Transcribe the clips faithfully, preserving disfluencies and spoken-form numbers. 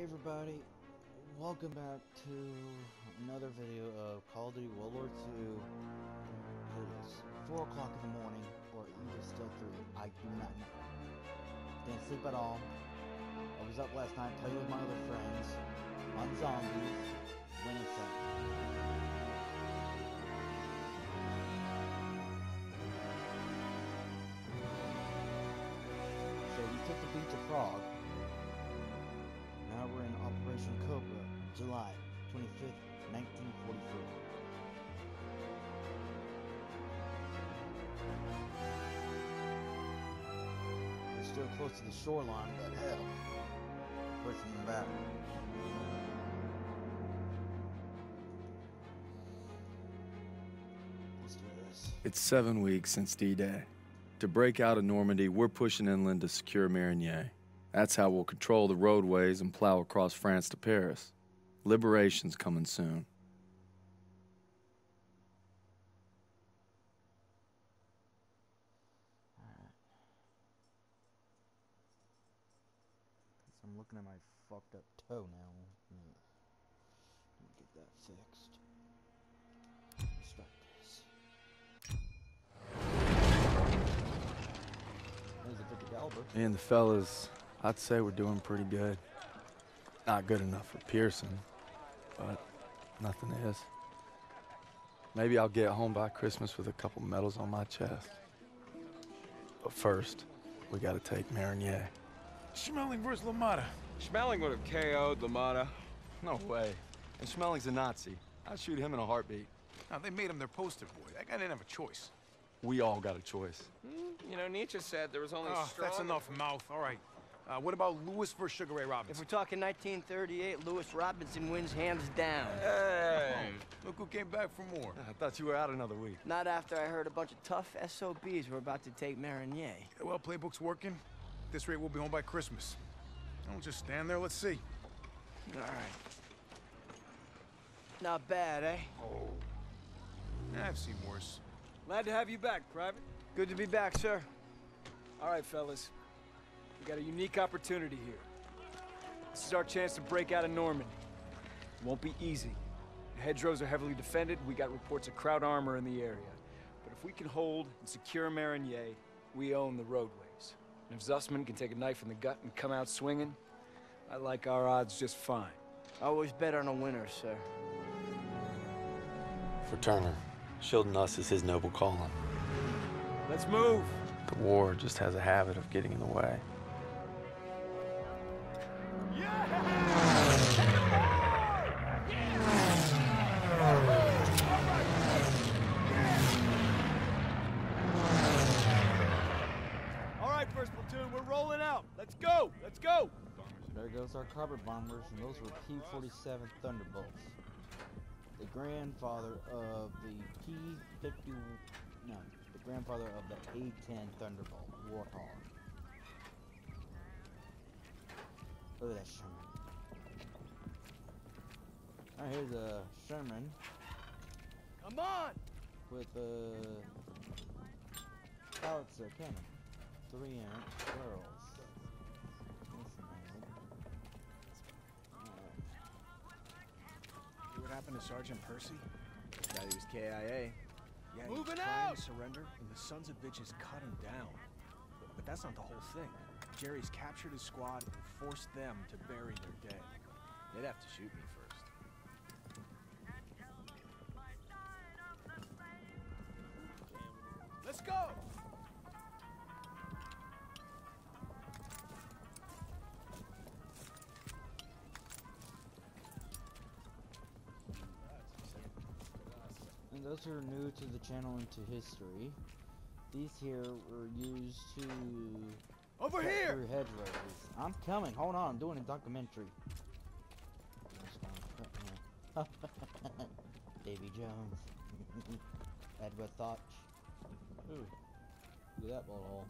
Hey everybody, welcome back to another video of Call of Duty World War Two. It is four o'clock in the morning, or even still three, I do not know. Didn't sleep at all. I was up last night playing with my other friends on zombies, went insane. So we took the beach of Prague. Now we're in Operation Cobra, July twenty-fifth, nineteen forty-four. We're still close to the shoreline, but hell, pushing them back. Let's do this. It's seven weeks since D-Day. To break out of Normandy, we're pushing inland to secure Marigny. That's how we'll control the roadways and plow across France to Paris. Liberation's coming soon. Alright. I'm looking at my fucked up toe now. Let me get that fixed. Let's start this. There's a fifty caliber. Me and the fellas, I'd say we're doing pretty good. Not good enough for Pearson, but nothing is. Maybe I'll get home by Christmas with a couple medals on my chest. But first, we gotta take Marigny. Schmeling versus LaMotta. Schmeling would have K O'd LaMotta. No way. And Schmeling's a Nazi. I'd shoot him in a heartbeat. Now, they made him their poster boy. That guy didn't have a choice. We all got a choice. Mm, you know, Nietzsche said there was only Oh, strong... that's enough mouth. All right. Uh, what about Lewis versus Sugar Ray If Robinson? we're talking nineteen thirty-eight, Lewis Robinson wins hands down. Hey! Look who came back for more. I thought you were out another week. Not after I heard a bunch of tough S O Bs were about to take Marigny. Yeah, well, playbook's working. At this rate, we'll be home by Christmas. Don't just stand there. Let's see. All right. Not bad, eh? Oh. I've seen worse. Glad to have you back, Private. Good to be back, sir. All right, fellas. We got a unique opportunity here. This is our chance to break out of Normandy. It won't be easy. The hedgerows are heavily defended. We got reports of Kraut armor in the area. But if we can hold and secure Marigny, we own the roadways. And if Zussman can take a knife in the gut and come out swinging, I like our odds just fine. Always bet on a winner, sir. For Turner, shielding us is his noble calling. Let's move! The war just has a habit of getting in the way. All right, first platoon, we're rolling out. Let's go! Let's go! There goes our carpet bombers, and those were P forty-seven Thunderbolts. The grandfather of the P fifty, no, the grandfather of the A ten Thunderbolt, Warthog. Look at that Sherman. Alright, here's a Sherman Come on! with a howitzer cannon, three inch barrels. What happened to Sergeant Percy? Guy he was K I A. Yeah, he was Moving trying out! to surrender, and the sons of bitches cut him down. But, but that's not the whole thing. Jerry's captured his squad and forced them to bury their dead. They'd have to shoot me first. Let's go! And those who are new to the channel and to history, these here were used to Over cut here! through hedgerows. I'm coming. Hold on. I'm doing a documentary. Davy Jones. Edward Thought. Ooh. Look at that bullet hole.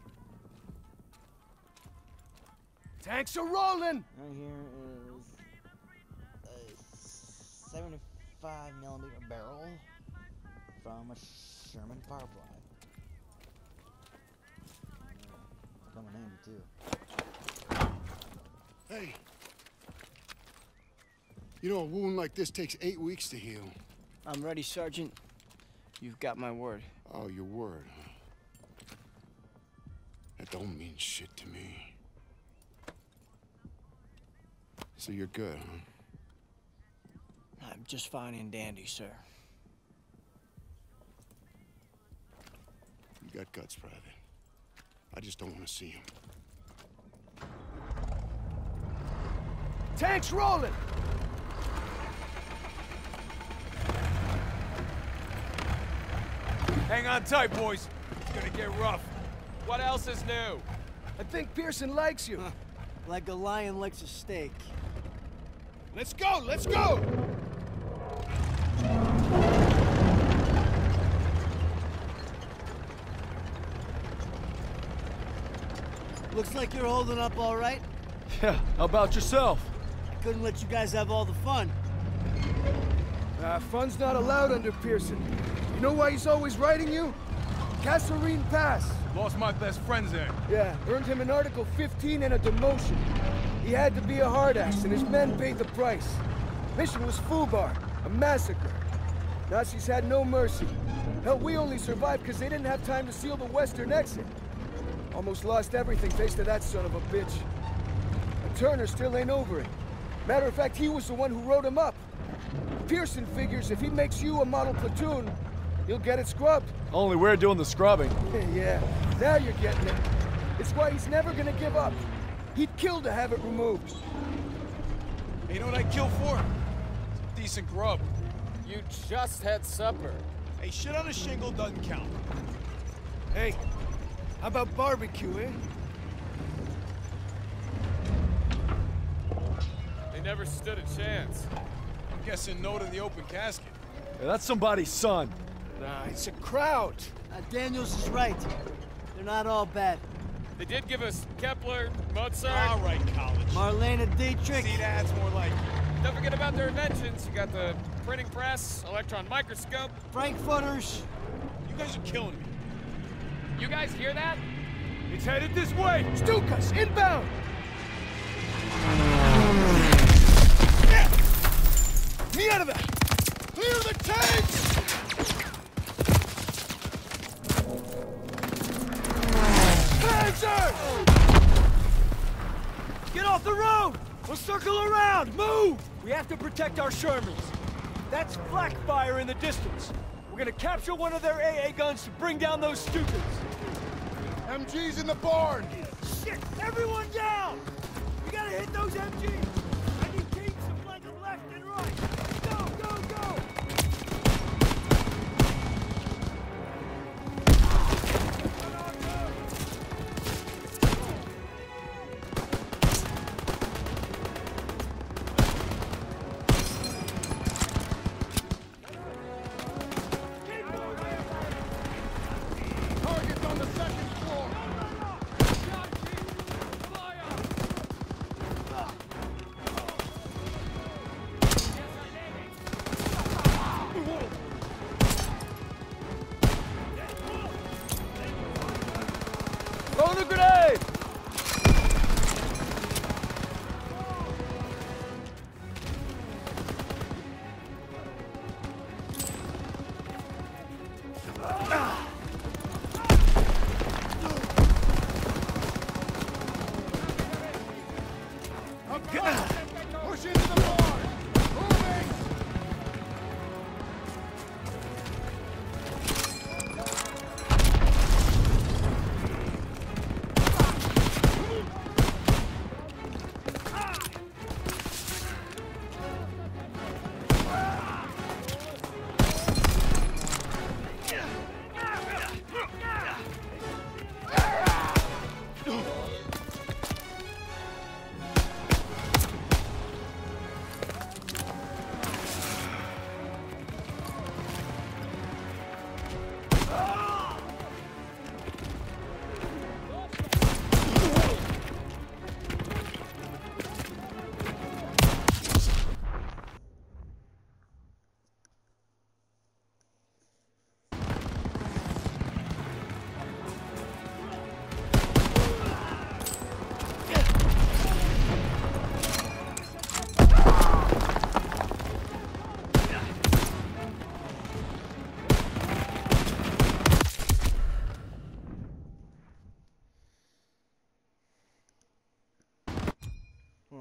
Tanks are rolling! Right here is a seventy-five millimeter barrel from a Sherman Firefly. Yeah, come in handy too. Hey, You know, a wound like this takes eight weeks to heal. I'm ready, Sergeant. You've got my word. Oh, your word, huh? That don't mean shit to me. So you're good, huh? I'm just fine and dandy, sir. You got guts, Private. I just don't want to see him. Tanks rolling! Hang on tight, boys. It's gonna get rough. What else is new? I think Pearson likes you. Like a lion likes a steak. Let's go! Let's go! Looks like you're holding up all right. Yeah, how about yourself? I couldn't let you guys have all the fun. Uh, fun's not allowed under Pearson. You know why he's always writing you? Kasserine Pass. Lost my best friends there. Yeah, earned him an Article fifteen and a demotion. He had to be a hard ass, and his men paid the price. Mission was Fubar, a massacre. Nazis had no mercy. Hell, we only survived because they didn't have time to seal the western exit. Almost lost everything thanks to that son of a bitch. And Turner still ain't over it. Matter of fact, he was the one who wrote him up. Pearson figures if he makes you a model platoon, he'll get it scrubbed. Only we're doing the scrubbing. Yeah, now you're getting it. It's why he's never gonna give up. He'd kill to have it removed. Hey, you know what I'd kill for? Some decent grub. You just had supper. Hey, shit on a shingle doesn't count. Hey, how about barbecue, eh? They never stood a chance. I'm guessing no to the open casket. Yeah, that's somebody's son. Nah, it's a crowd. Uh, Daniels is right. They're not all bad. They did give us Kepler, Mozart. All right, college. Marlena Dietrich. See, that's more like... Don't forget about their inventions. You got the printing press, electron microscope. Frankfurters. You guys are killing me. You guys hear that? It's headed this way. Stukas, inbound. Me out of there. Clear the tanks. Panzer! Get off the road! We'll circle around! Move! We have to protect our Shermans. That's flak fire in the distance. We're gonna capture one of their A A guns to bring down those stupids. M G's in the barn! Shit! Everyone down! We gotta hit those M Gs! I need teams to flank them left and right! Go, go, go! Target's on the second floor! Throw the grenade! Push into the barn! Moving!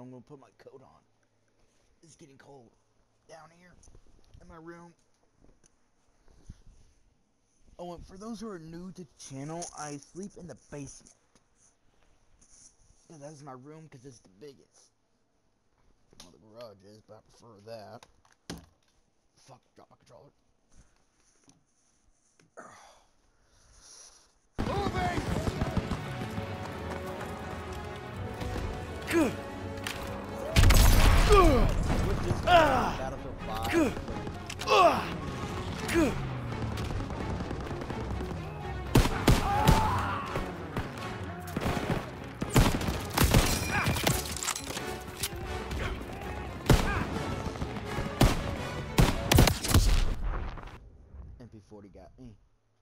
I'm gonna put my coat on. It's getting cold down here in my room. Oh, and for those who are new to the channel, I sleep in the basement. Yeah, that's my room because it's the biggest. Well, the garage is, but I prefer that. Fuck, drop my controller. Moving! Good. Good. Ah. Good. Ah. Good. M P forty got me.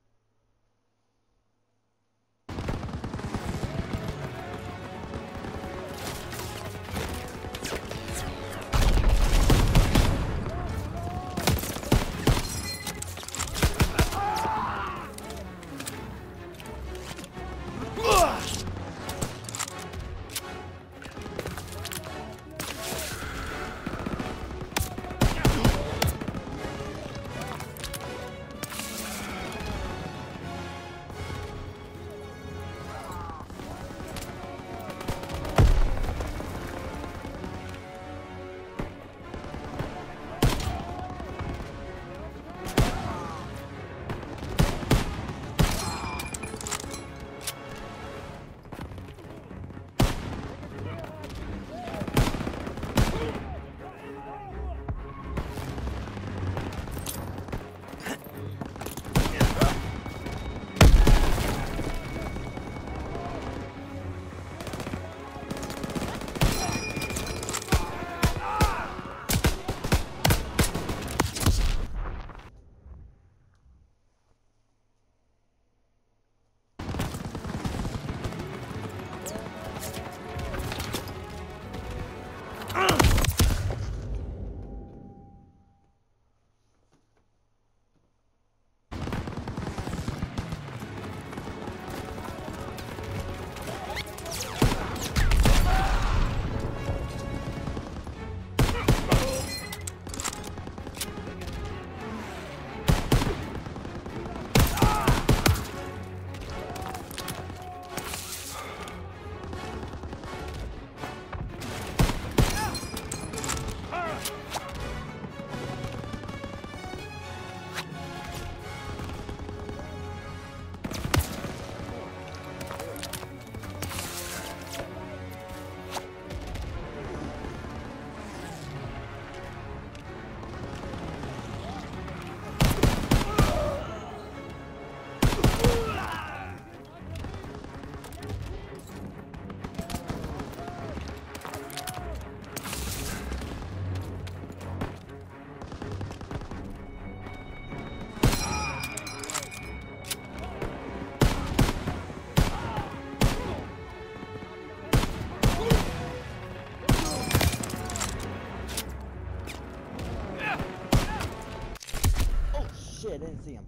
Shit, I didn't see him.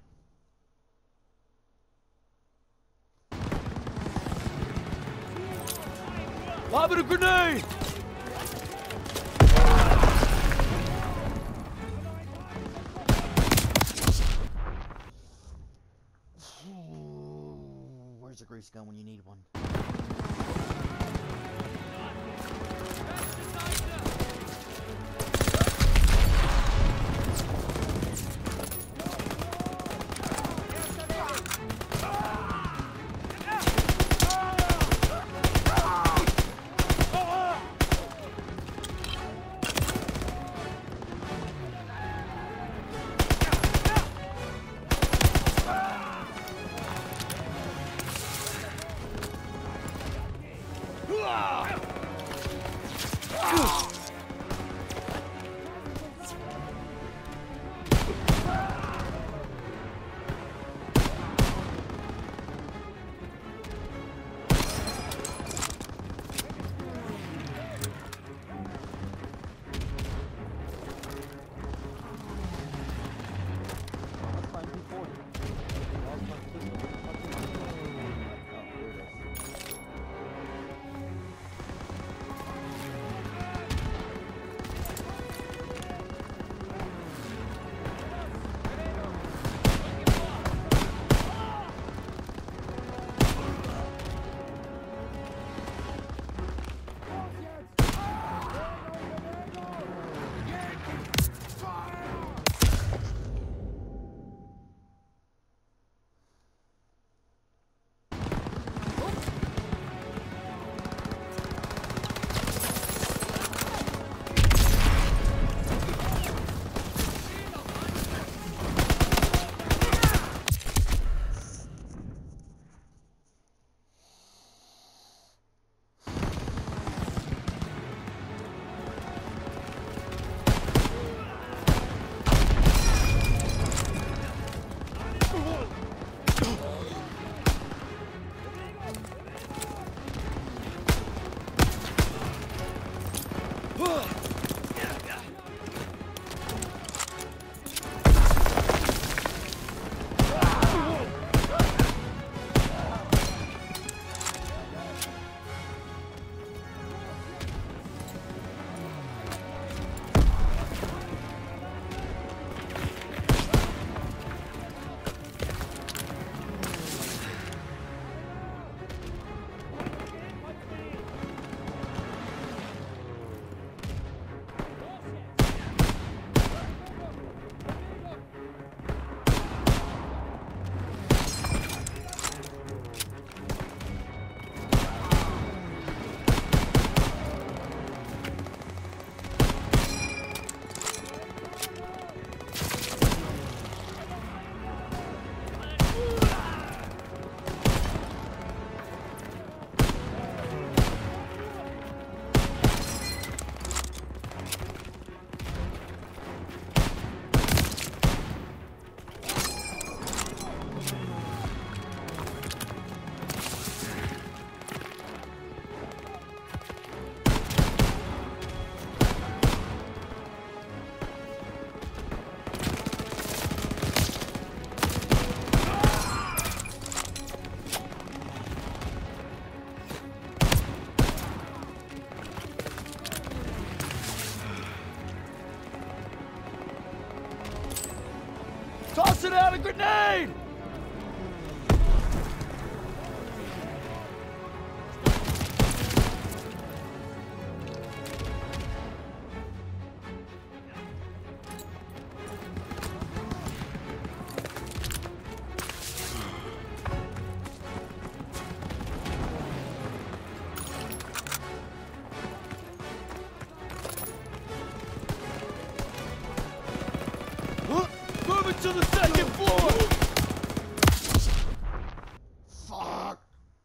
Lob it a grenade! Where's the grease gun when you need one? Tossing out a grenade! Moving to the second floor! Fuck!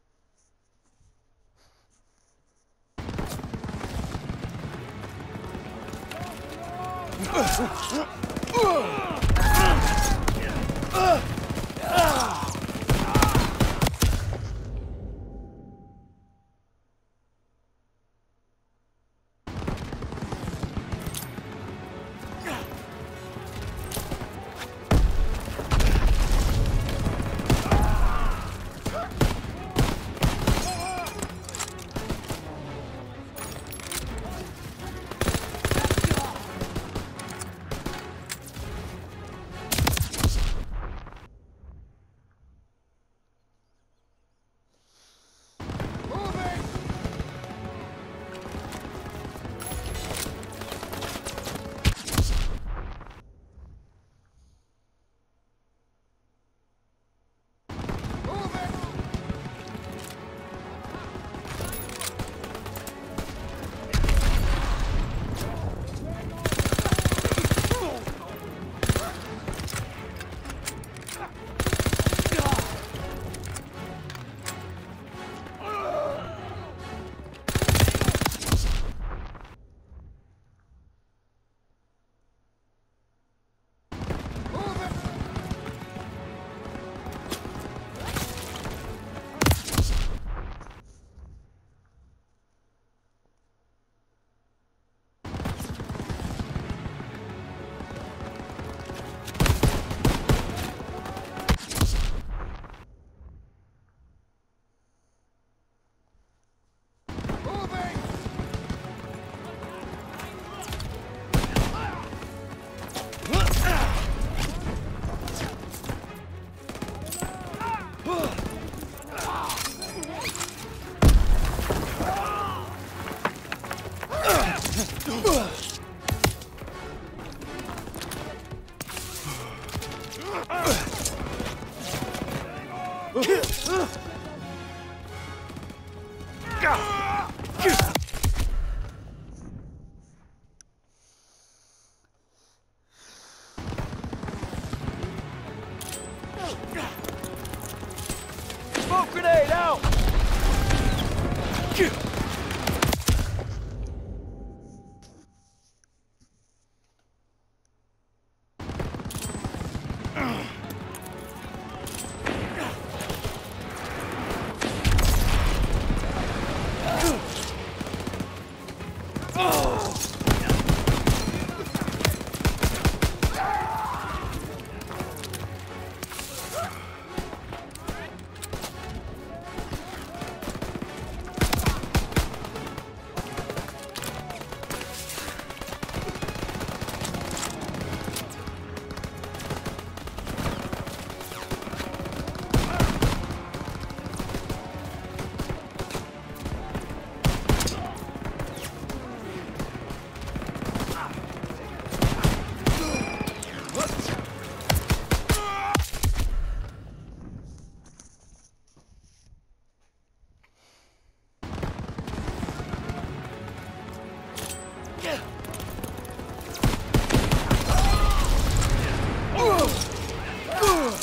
Smoke grenade out!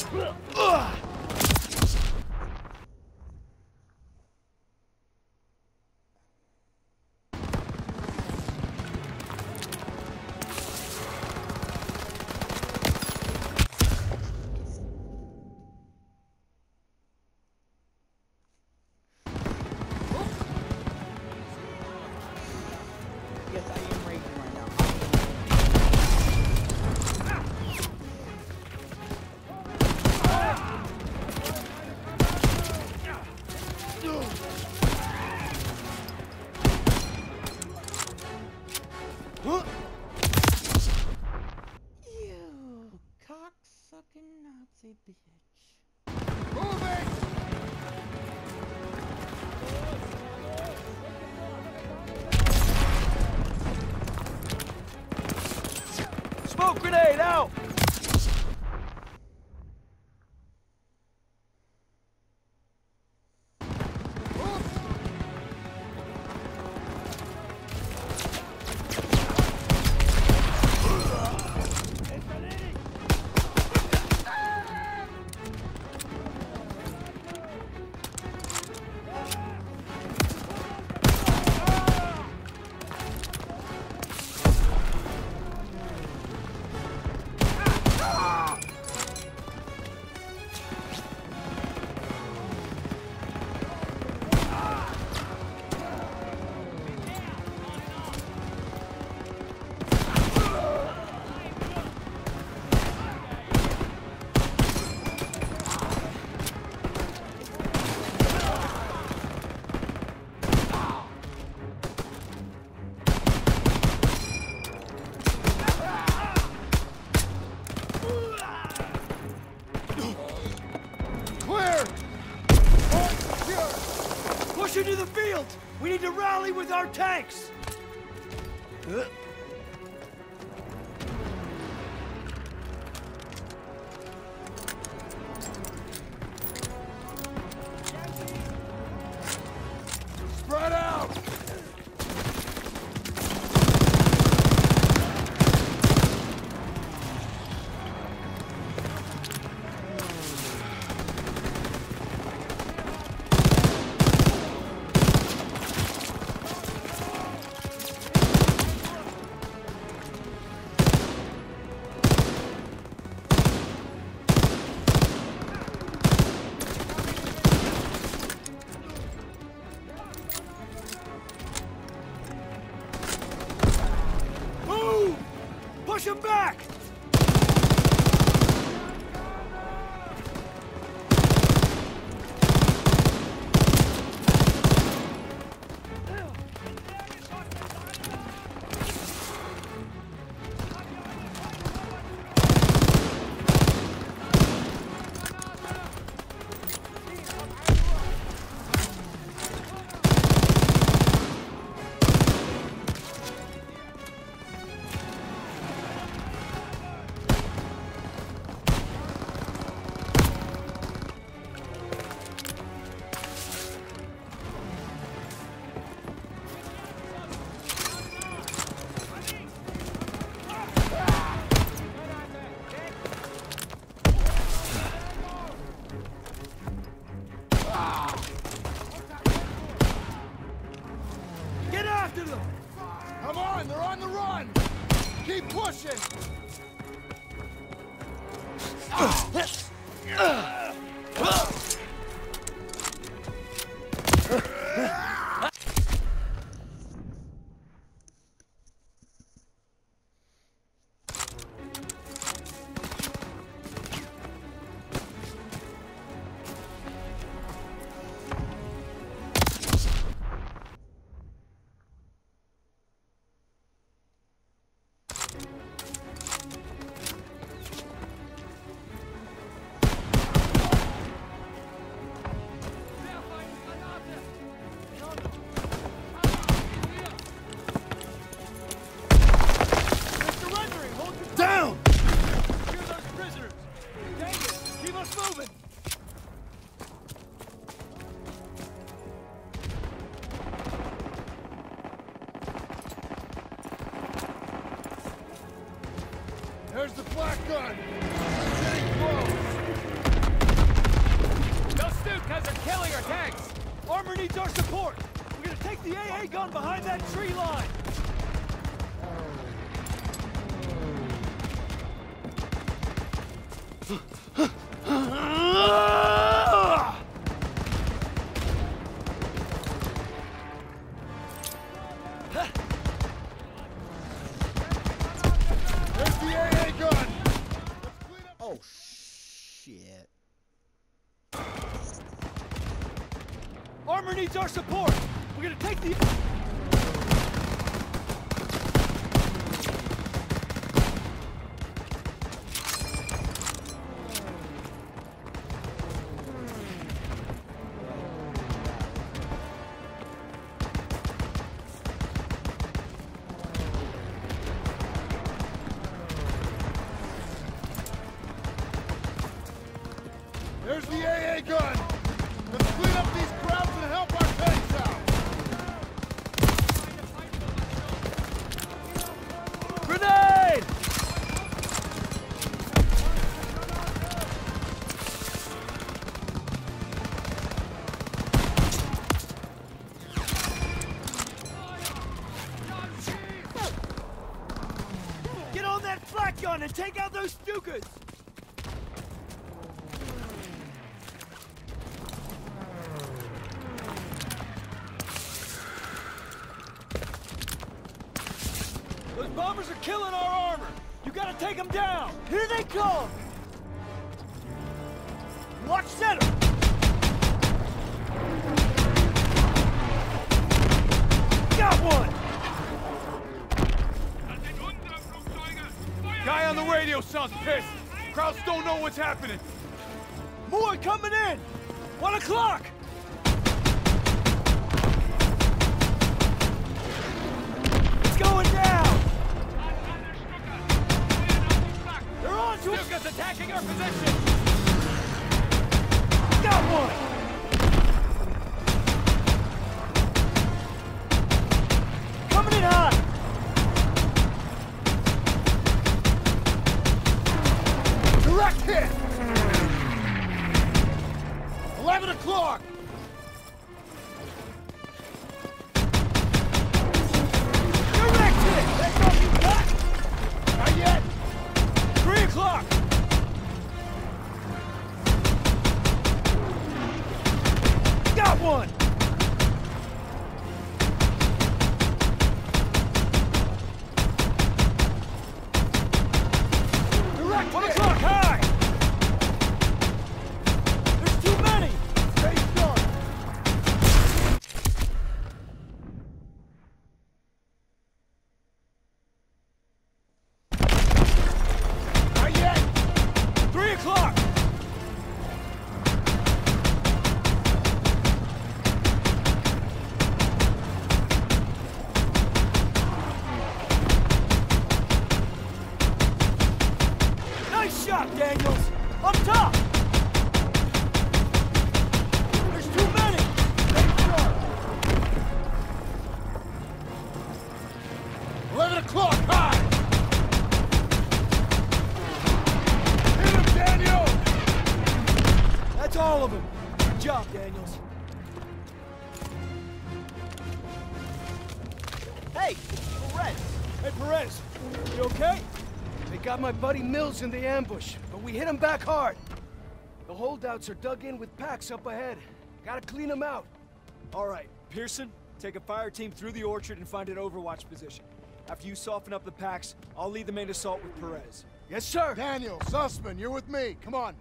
Yes, I am raging right now. You cocksucking Nazi bitch. Moving! Smoke grenade out! Clear! Push into the field! We need to rally with our tanks! Spread out! Move! Push him back! Get after them! Come on, they're on the run! Keep pushing! Down! Secure those prisoners! Davis, keep us moving! There's the black gun! Getting close! guys are killing our tanks! Armor needs our support! We're gonna take the A A gun behind that tree line! There's the A A gun! Oh, shit. Armor needs our support! We're gonna take the... There's the A A gun! Let's clean up these crowds and help our tanks out! Grenade! Get on that flak gun and take out those Stukas! Those bombers are killing our armor! You gotta take them down! Here they come! Watch center! Got one! Guy on the radio sounds pissed. Crowds don't know what's happening. More coming in! One o'clock! It's going down! They're on to us! Stuka's attacking our position! Got one! Coming in hot! Direct hit! Eleven o'clock! Direct hit! That's all you got? Not yet! Three o'clock! Got one! Direct One o'clock high! There's too many! Stay sharp! Not yet! Three o'clock! Nice shot, Daniels! Up top! There's too many! Stay sharp! Eleven o'clock high! Hit him, Daniel! That's all of them. Good job, Daniels. Hey, Perez. Hey, Perez. You okay? They got my buddy Mills in the ambush, but we hit him back hard. The holdouts are dug in with packs up ahead. Gotta clean them out. All right, Pearson, take a fire team through the orchard and find an overwatch position. After you soften up the packs, I'll lead the main assault with Perez. Yes, sir. Daniel, Sussman, you're with me. Come on.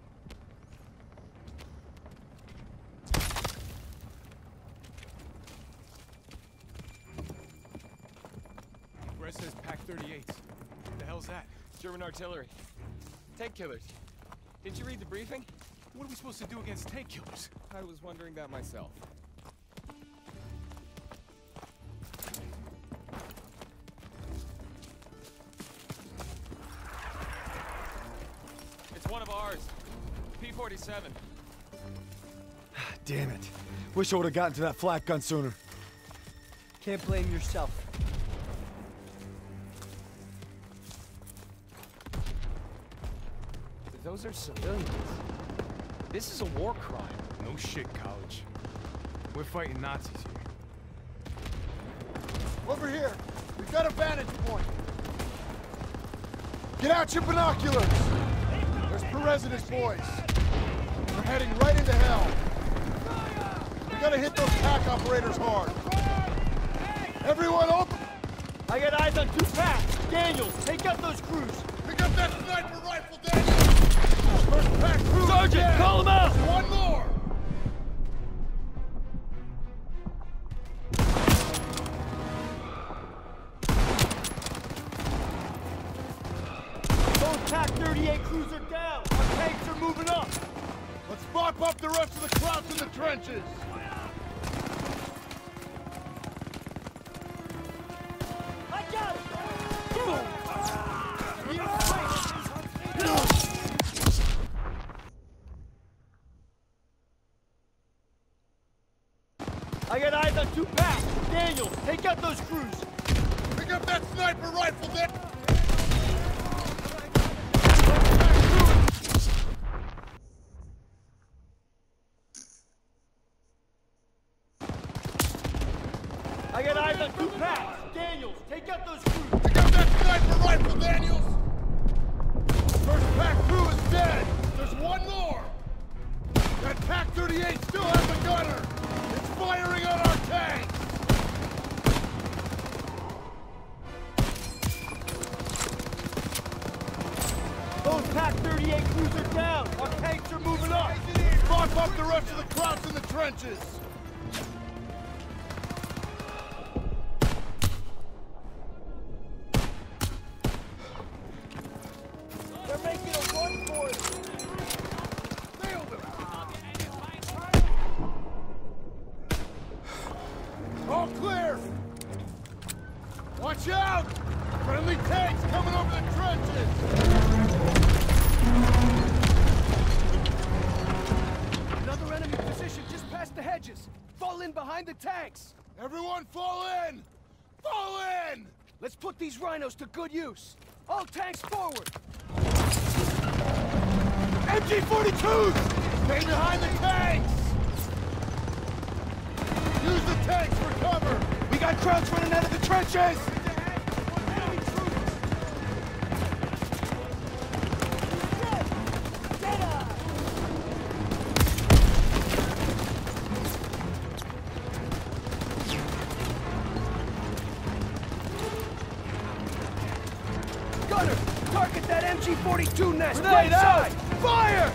Brett says Pack thirty-eights. What the hell's that? German artillery. Tank killers. Didn't you read the briefing? What are we supposed to do against tank killers? I was wondering that myself. It's one of ours. P forty-seven. Damn it. Wish I would have gotten to that flak gun sooner. Can't blame yourself. Those are civilians. This is a war crime. No shit, College. We're fighting Nazis here. Over here. We've got a vantage point. Get out your binoculars. There's Perez and his boys. We're heading right into hell. We gotta hit those pack operators hard. Everyone open! I got eyes on two packs. Daniels, take out those crews. Pick up that sniper rifle, Daniel! First pack crew! Sergeant, call them out! One more! Those Pac thirty-eight crews are down. Our tanks are moving up. Let's mop up the rest of the Krauts in the trenches! I got it! I got eyes on two packs. Daniels, take out those crews. Pick up that sniper rifle, Dick! I got eyes on two packs. Daniels, take out those crews. Pick up that sniper rifle, Daniels! First pack crew is dead! There's one more! That Pac thirty-eight still has a gunner! It's firing on our tanks! Those Pac thirty-eight crews are down. Our tanks are moving up. Mop up the rest of the Krauts in the trenches! They're making a run for it. Nailed him! All clear! Watch out! Friendly tanks coming over the trenches! Another enemy position just past the hedges. Fall in behind the tanks. Everyone fall in! Fall in! Let's put these rhinos to good use. All tanks forward. M G forty-twos! Stay behind the tanks! Use the tanks for cover! We got Krauts running out of the trenches. Gunner, target that M G forty-two nest. Right side. Fire!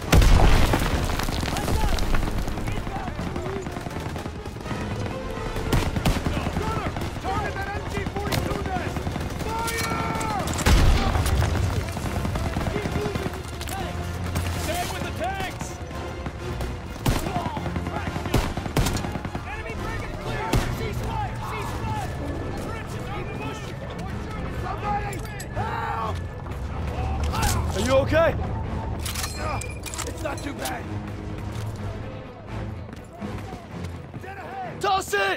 Gunner, target that M G forty-two nest. Fire! Keep moving with the tanks. Stay with the tanks. Enemy breaking clear. Ceasefire. Ceasefire. Trenches on the bush. Somebody help! Are you okay? It's not too bad. Dead ahead! Toss it!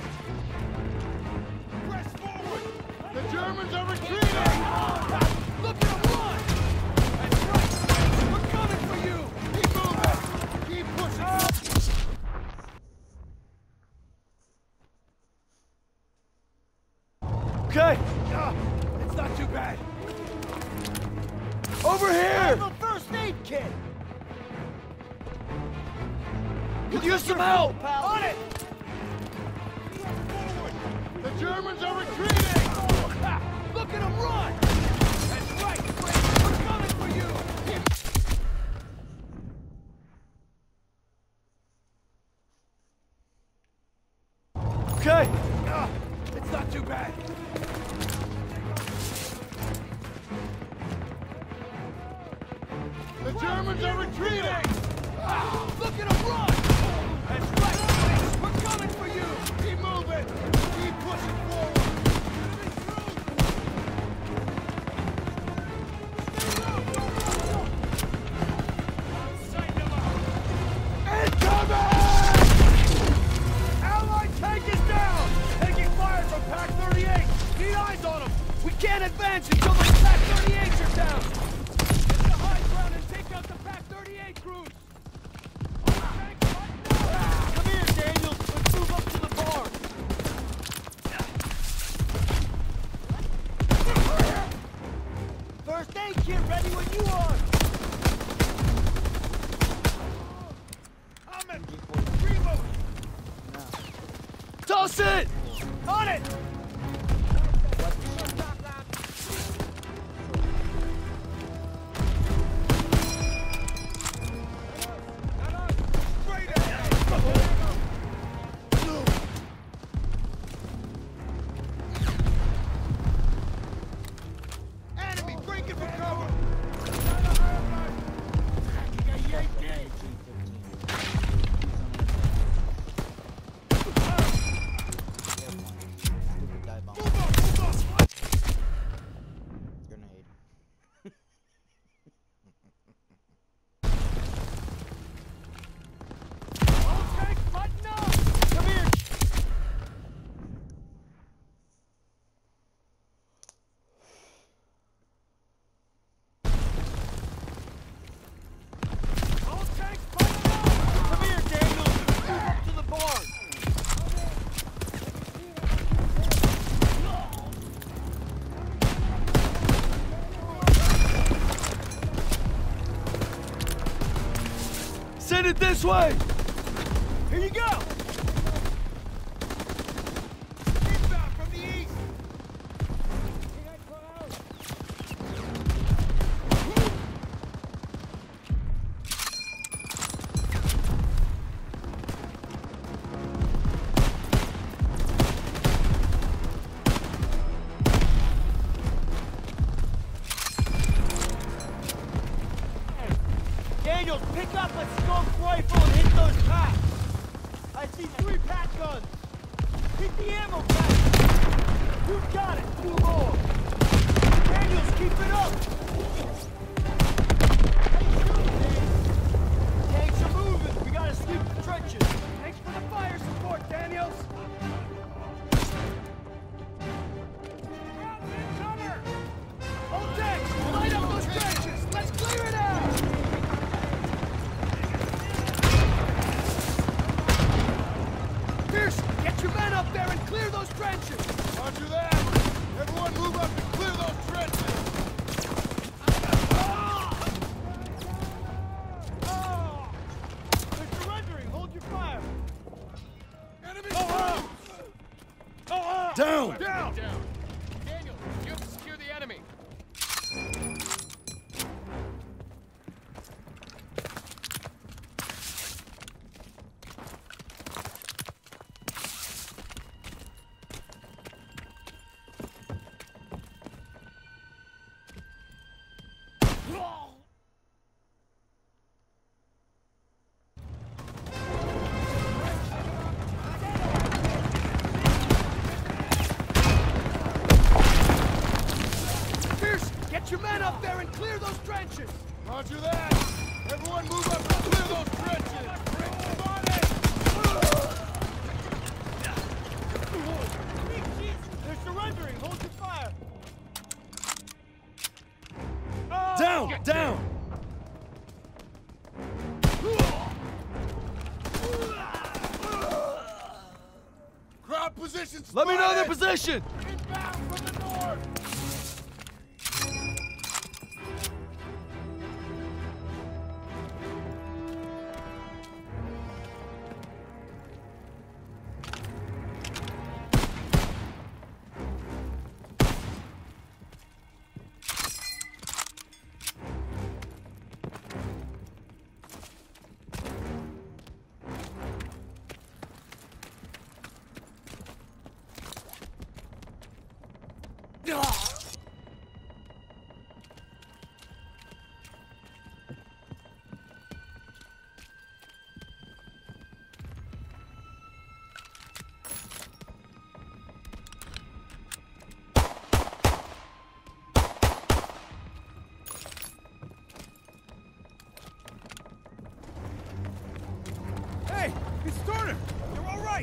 Press forward! The Germans are retreating! Look at them run! That's right! We're coming for you! Keep moving! Keep pushing! Okay. Uh, but it's not too bad. Over here! I have a first aid kit! Could use some help! On it! The Germans are retreating! Look at them run! That's right! We're coming for you! Okay. Uh, it's not too bad. The Germans are retreating! Ah, look at them run! That's right! We're coming for you! Keep moving! Keep pushing forward! Incoming! Allied tank is down! Taking fire from Pac thirty-eight! Need eyes on them! We can't advance until the Pac thirty-eights are down! Get the high ground and take out the Pac thirty-eight crews! All tanks fight this way! Here you go! Inbound from the east! Daniels, pick up a skunk rifle and hit those packs. I see three pack guns. Hit the ammo pack. You got it. Two more. Daniels, keep it up. Tanks are moving. We gotta sweep the trenches. Thanks for the fire support, Daniels! All tanks, light up those trenches! Let's clear it out! Pierce, get your men up there and clear those trenches! Roger that! Everyone move up and clear those trenches! They're surrendering. Hold your fire. Enemy Down! Down! Down. Daniel, you have to secure the enemy. Pierce, get your men up there and clear those trenches! Roger that! Everyone move up and clear those trenches! They're surrendering. Hold your fire. Down! Down! Crowd positions. Let me know their spotted! position! Inbound from the north! Hey, it's Turner! You're all right!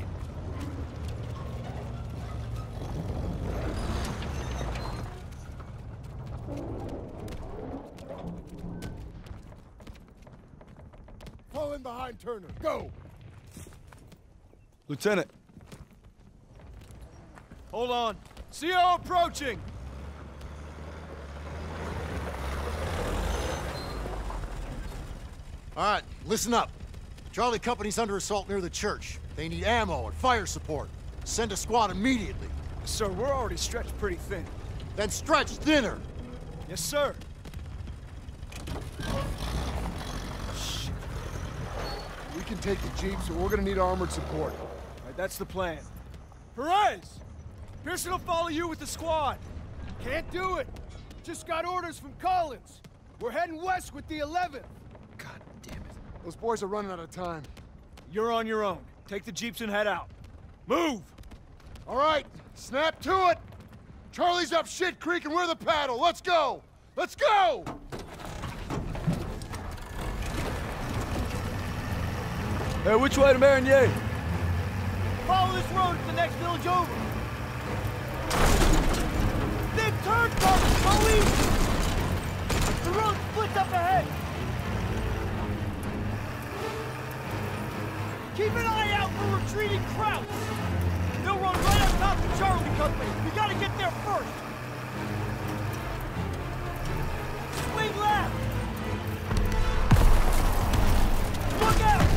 Fall in behind Turner. Go! Lieutenant, Hold on. C O approaching! All right, listen up. Charlie Company's under assault near the church. They need ammo and fire support. Send a squad immediately. Sir, we're already stretched pretty thin. Then stretch thinner. Yes, sir. We can take the jeep, so we're gonna need armored support. All right, that's the plan. Perez! Pearson will follow you with the squad. Can't do it! Just got orders from Collins. We're heading west with the eleventh. God damn it. Those boys are running out of time. You're on your own. Take the jeeps and head out. Move! All right, snap to it! Charlie's up Shit Creek and we're the paddle. Let's go! Let's go! hey, which way to Marigny? Follow this road to the next village over. Big turn coming, go east! The road splits up ahead. Keep an eye out for retreating Krauts. They'll run right on top of Charlie Company. We gotta get there first. Swing left. Look out!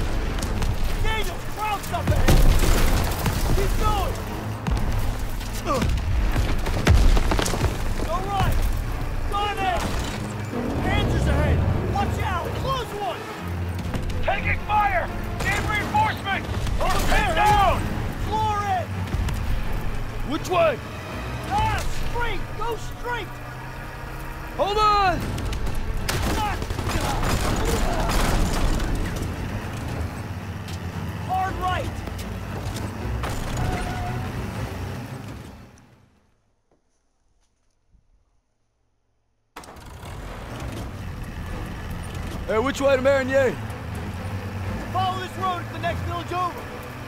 straight! Go straight! Hold on! Hard right! Hey, which way to Marigny? Follow this road to the next village over.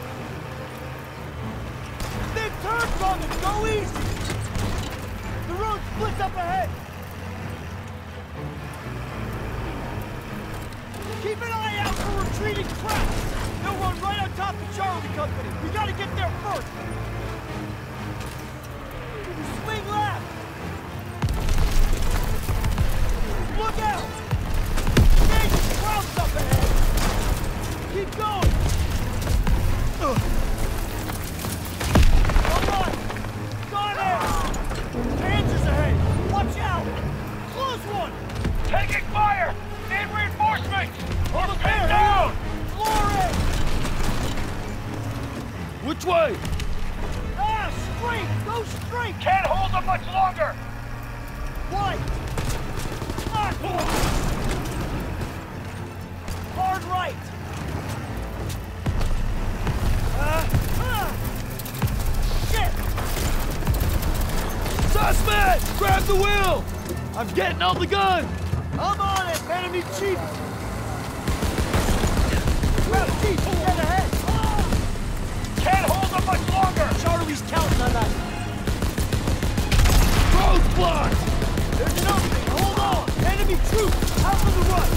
Big turn coming! Go easy! The road splits up ahead! Keep an eye out for retreating tracks! They'll run right on top of Charlie Company! We gotta get there first! Swing left! Look out! Dangerous crowds up ahead! Keep going! Ugh. All right! Got it! Panzers ahead! Watch out! Close one! Taking fire! Need reinforcements! Over there! Down! Floor it! Which way? Ah! Straight! Go straight! Can't hold them much longer! Right! Ah! Hard right! Uh, ah! Shit! Suspect! Grab the wheel! I'm getting on the gun! I'm on it! Enemy chief! Grab chief! Get ahead! Can't hold them much longer! Charlie's counting on us! Road blocked! There's an opening! Hold on! Enemy troops! Out from the right!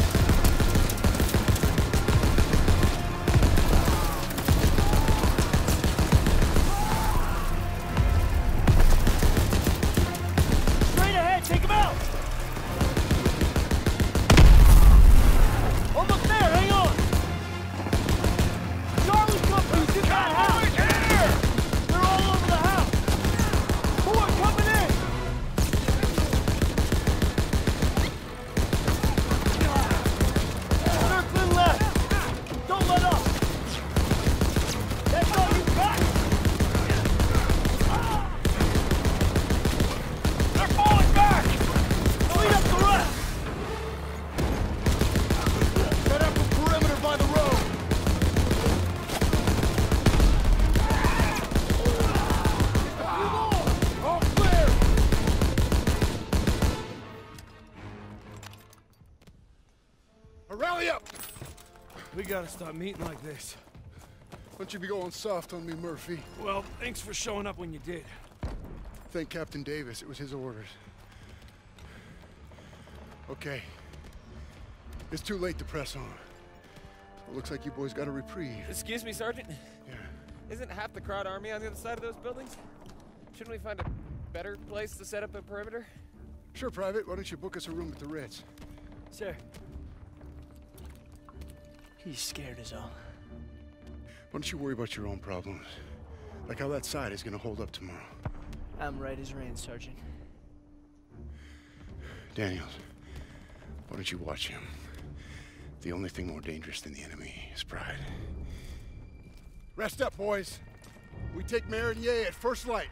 Straight ahead! Take him out! Almost there! Hang on! Charlie Company's in that house! Here! They're all over the house! More coming in! Circling left! Don't let up! That's all you got! They're falling back! Lead up the rest! Set up a perimeter by the road. All clear! Rally up! We gotta stop meeting like this. Why don't you be going soft on me, Murphy? Well, thanks for showing up when you did. Thank Captain Davis. It was his orders. Okay. It's too late to press on. It looks like you boys got a reprieve. Excuse me, Sergeant? Yeah. Isn't half the Crowd Army on the other side of those buildings? Shouldn't we find a better place to set up a perimeter? Sure, Private. Why don't you book us a room at the Ritz? Sir. He's scared as all. Why don't you worry about your own problems? Like how that side is gonna hold up tomorrow. I'm right as rain, Sergeant. Daniels, why don't you watch him? The only thing more dangerous than the enemy is pride. Rest up, boys. We take Marigny at first light.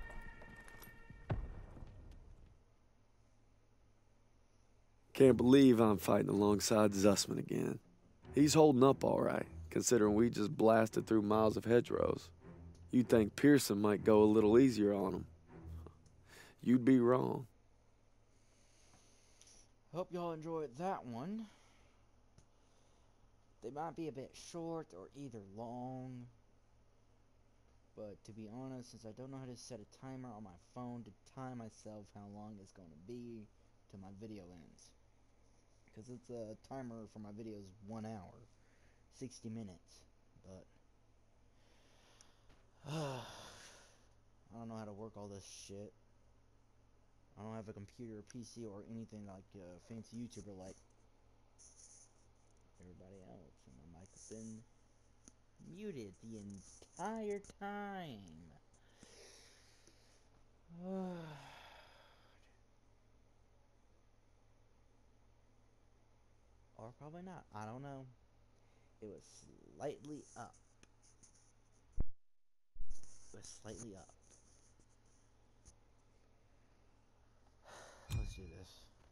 Can't believe I'm fighting alongside Zussman again. He's holding up all right, considering we just blasted through miles of hedgerows. You'd think Pearson might go a little easier on him. You'd be wrong. Hope y'all enjoyed that one. They might be a bit short or either long. But to be honest, since I don't know how to set a timer on my phone to time myself how long it's going to be till my video ends. Because it's a timer for my videos one hour, sixty minutes. But uh, I don't know how to work all this shit. I don't have a computer, P C, or anything like a fancy YouTuber like everybody else. And my mic has been muted the entire time. Or probably not. I don't know. It was slightly up. It was slightly up. do this.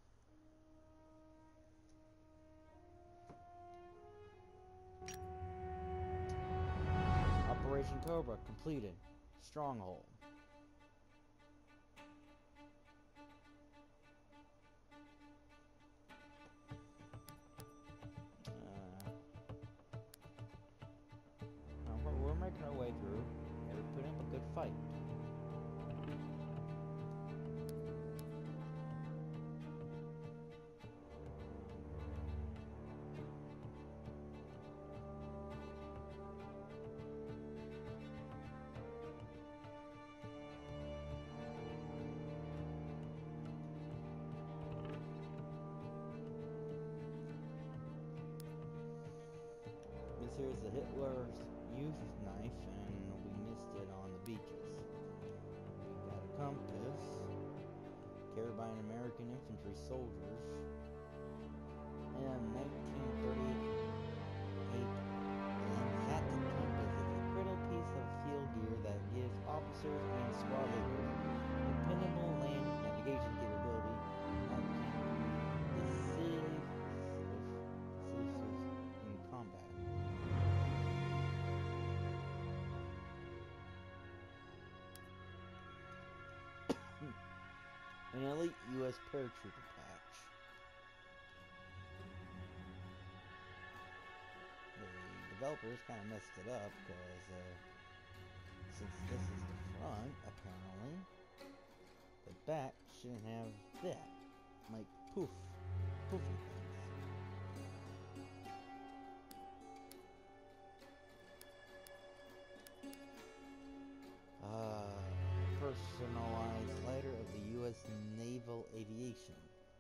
Operation Cobra completed. Stronghold. Uh, we're, we're making our way through, and we're putting up a good fight. This here's the Hitler's youth knife, and we missed it on the beaches. We got a compass, carried by an American infantry soldiers, and nineteen thirty-eight Lanzat compass is a critical piece of field gear that gives officers and squad leaders dependable land navigation capability and the safe in combat. An elite U S paratrooper patch. The developers kind of messed it up because uh, since this is the front, apparently, the back shouldn't have that. Like poof, poofy things. Uh, personalized lighter of the U S Naval Aviation.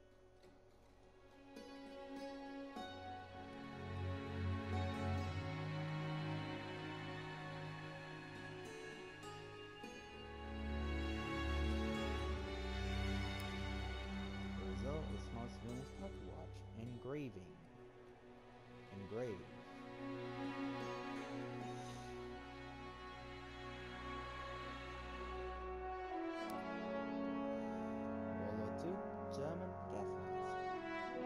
The result is small civilian watch. Engraving. Engraved. German gas mask.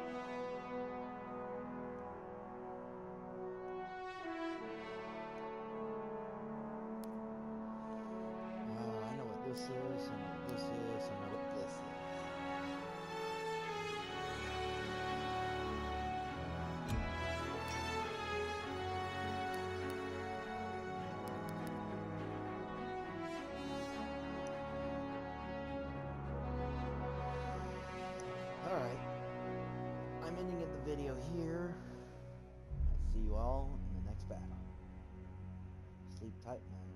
Oh, I know what this is, I know what this is, I know what this is. Alright, I'm ending the video here. I'll see you all in the next battle. Sleep tight, man.